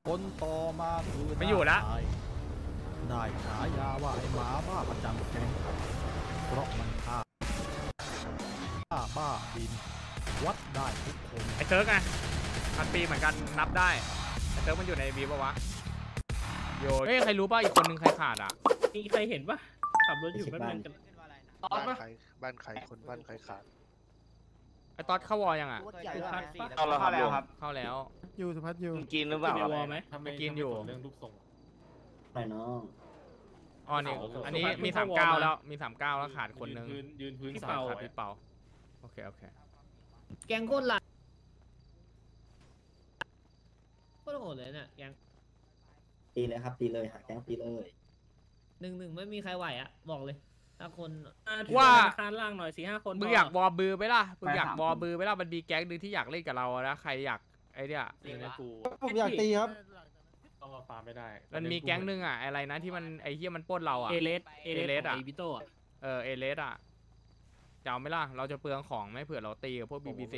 คนต่อมาคือไม่อยู่ละได้ฉายาว่าไอ้หมาบ้าประจำแก๊งเพราะมันฆ่าบ้าบินวัดได้ทุกคนไอ้เซิร์กไง1,000 ปีเหมือนกันนับได้ไอ้เซิร์กมันอยู่ในวีปะวะโยเฮ้ยใครรู้ป่ะอีกคนนึงใครขาดอ่ะมีใครเห็นปะขับรถอยู่บ้านกันบ้านใครคนบ้านใครขาดไอ้ต๊อดเข้าวอยังอ่ะเข้าแล้วครับเข้าแล้วอยู่สุพัฒน์อยู่กินหรือเปล่าวอไหมกินอยู่เรื่องรูปทรงไปน้องอ๋อนี่อันนี้มี39แล้วมี39แล้วขาดคนนึงยืนพื้นขาดพี่เปาโอเคแกงโคตรหลักโคตรโหดเลยเนี่ยแกงตีเลยครับตีเลยหาแก๊งตีเลย 1-1ไม่มีใครไหวอ่ะบอกเลยถ้าคนว่าคานล่างหน่อย4-5 คนมึงอยากวอบือไหมล่ะมันมีแก๊งนึงที่อยากเล่นกับเรานะใครอยากไอ้เนี่ยผมอยากตีครับต้องมาฟาร์มไม่ได้มันมีแก๊งนึงอ่ะอะไรนะที่มันไอ้เหี้ยมันปล้นเราอ่ะเอเลสอ่ะบิโต้อ่ะเอเลสอ่ะจะเอาไหมล่ะเราจะเปลืองของไม่เผื่อเราตีกับพวก BBC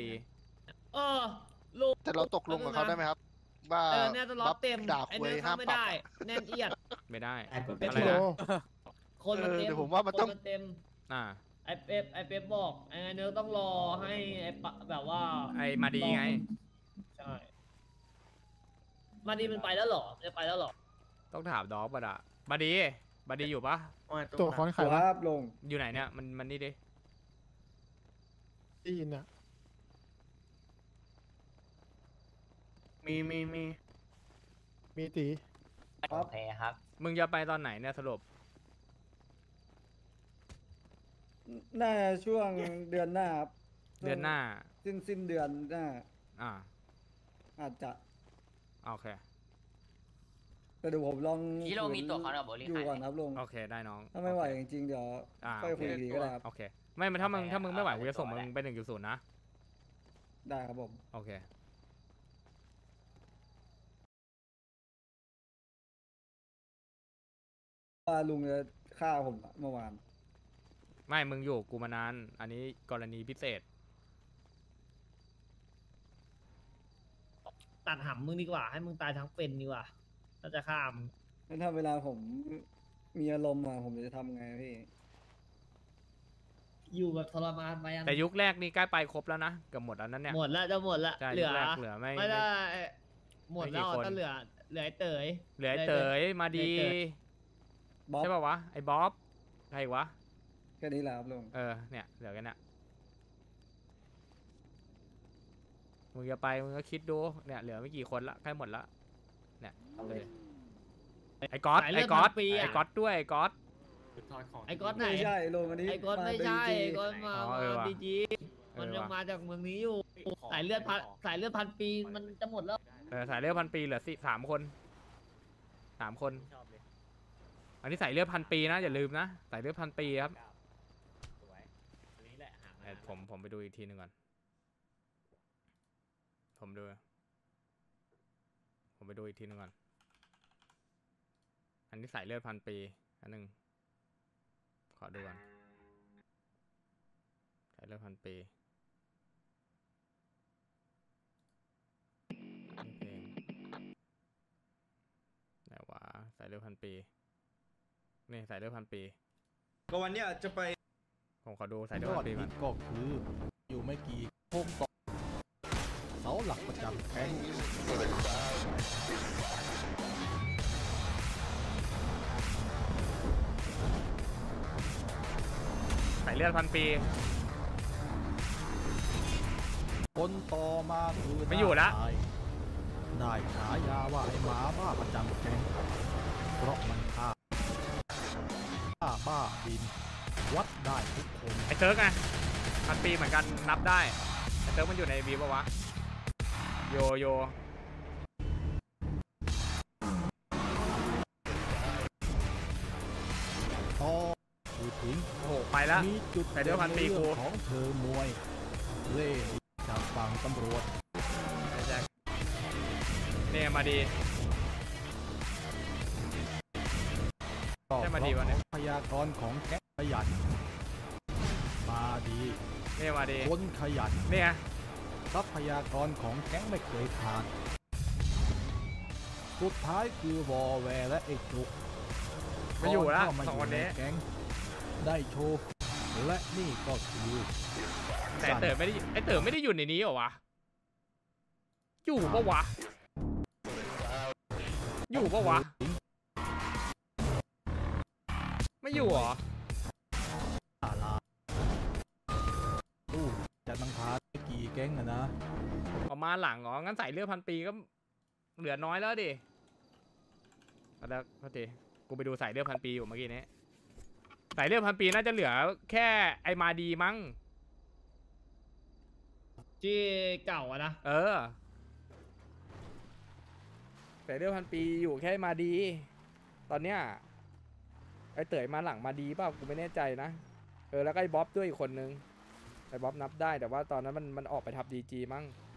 แต่เราตกลงกับเขาได้ไหมครับว่าเนี่ยจะล็อกเต็มไอ้เนื้อเข้าไม่ได้แน่นเอียดไม่ได้อะไรนะคนมันเต็มผมว่ามันต้องเต็มไอเป๊ปบอกไอเนื้อต้องรอให้ไอแบบว่าไอมาดีไงใช่มาดีมันไปแล้วหรอจะไปแล้วหรอต้องถามดอกป่ะอะมาดีอยู่ปะตัวคอนไข่ครับลงอยู่ไหนเนี่ยมันนี่ดิได้ยินนะมีตีโอเคครับมึงจะไปตอนไหนเนี่ยสรุปน่าช่วงเดือนหน้าครับสิ้นเดือนหน้าอาจจะโอเคแต่เดี๋ยวผมลองที่เรามีตัวคอนกับโบลิ่งอยู่ก่อนครับลุงโอเคได้น้องถ้าไม่ไหวจริงๆเดี๋ยวค่อยคุยดีก็ได้ครับโอเคไม่ถ้ามึงไม่ไหวกูจะส่งมึงไป1.0นะได้ครับผมโอเคว่าลุงจะฆ่าผมเมื่อวานไม่มึงอยู่กูมานานอันนี้กรณีพิเศษตัดหำมึงดีกว่าให้มึงตายทั้งเป็นดีกว่าถ้าจะข้ามแล้วถ้าเวลาผมมีอารมณ์มาผมจะทำไงพี่อยู่แบบทรมานไปแต่ยุคแรกนี่ใกล้ไปครบแล้วนะเกือบหมดแล้วนั่นเนี่ยหมดแล้วจะหมดแล้วเหลือไม่ได้หมดแล้วก็เหลือไอ้เต๋ยมาดีใช่ป่าววะไอ้บ๊อบใครวะแค่นี้แหละครับลุงเนี่ยเหลือกันเนี่ยมึงจะไปมึงก็คิดดูเนี่ยเหลือไม่กี่คนละใกล้หมดละเนี่ยไอ้ก๊อตด้วยไอ้ก๊อตไหนไม่ใช่ลุงอันนี้ไอ้ก๊อตไม่ใช่ไอ้ก๊อตมาบีจีมันยังมาจากเมืองนี้อยู่สายเลือดพันปีมันจะหมดแล้วสายเลือดพันปีเหลือ3 คนอันนี้ใส่เลือด1,000 ปีนะอย่าลืมนะใส่เลือด1,000 ปีครับผมไปดูอีกทีนึงก่อนผมไปดูอีกทีนึงก่อนอันนี้ใส่เลือด1,000 ปีอันนึงขอดูก่อนใส่เลือด1,000 ปีเพลงไหนวะใส่เลือด1,000 ปีนี่ใส่เลือด1,000 ปีก็วันเนี้ยจะไปผมขอดูใส่เลือด1,000 ปีก่อนก็คืออยู่ไม่กี่พวกต่อเสาหลักประจำแก๊งใส่เลือด1,000 ปีคนต่อมาคือไม่อยู่ละได้ฉายาว่าไอ้หมาบ้าประจำแก๊งเพราะมันฆ่าบ้าบินวัดได้ทุกคนไอ้เซิร์กไง1,000 ปีเหมือนกันนับได้ไอ้เซิร์กมันอยู่ในวีปะวะโยต่อถึงโอ้โหไปแล้วมีจุดใส่เลือด1,000 ปีกูของเธอมวยเล่จากฝั่งตำรวจเนี่ยมาดีใช่มาดีวะเนี่ยพยากรณ์ของแก๊งขยันมาดีเนี่ยมาดีคนขยันเนี่ยทรัพยากรของแก๊งไม่เคยขาดสุดท้ายคือวอแวร์และไอ้จุกไม่อยู่ละเข้ามาสองคนนี้ในแก๊งได้โชว์และนี่ก็คือแต่ไอ้เต๋อไม่ได้อยู่ในนี้เหรอวะ อยู่ปะวะ อยู่ปะวะ ไม่อยู่เหรอลาตู้จะนังพากี่แก๊งอะนะออกมาหลังเหรอ งั้นใส่เลือด1,000 ปีก็เหลือน้อยแล้วดิเอาแล้วพอดีกูไปดูใส่เลือด1,000 ปีอยู่เมื่อกี้นี้ใส่เลือด1,000 ปีน่าจะเหลือแค่ไอมาดีมั้งที่เก่าอะนะเออใส่เลือด1,000 ปีอยู่แค่มาดี ตอนเนี้ยไอเต๋ยมาหลังมาดีเปล่ากูไม่แน่ใจนะ แล้วก็ไอบ๊อบด้วยอีกคนนึง ไอบ๊อบนับได้แต่ว่าตอนนั้นมันออกไปทับดีจีมั้ง